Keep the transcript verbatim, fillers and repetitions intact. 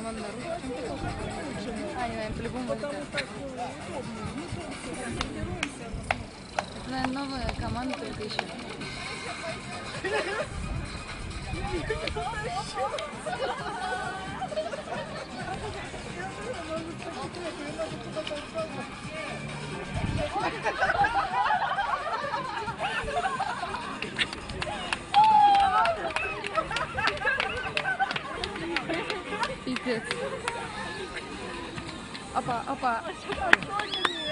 команда русская. А, не знаю, по-любому это. Это новая команда только еще. Пипец. Опа, опа.